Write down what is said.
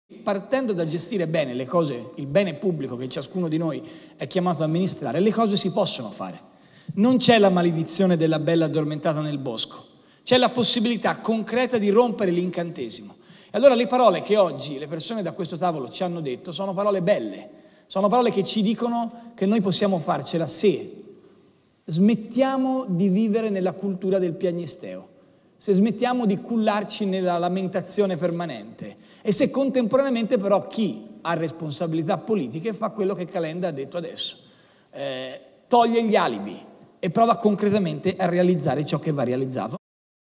Partendo da gestire bene le cose, il bene pubblico che ciascuno di noi è chiamato ad amministrare, le cose si possono fare. Non c'è la maledizione della bella addormentata nel bosco, c'è la possibilità concreta di rompere l'incantesimo. E allora le parole che oggi le persone da questo tavolo ci hanno detto sono parole belle, sono parole che ci dicono che noi possiamo farcela se smettiamo di vivere nella cultura del piagnisteo, se smettiamo di cullarci nella lamentazione permanente e se contemporaneamente però chi ha responsabilità politiche fa quello che Calenda ha detto adesso, toglie gli alibi e prova concretamente a realizzare ciò che va realizzato.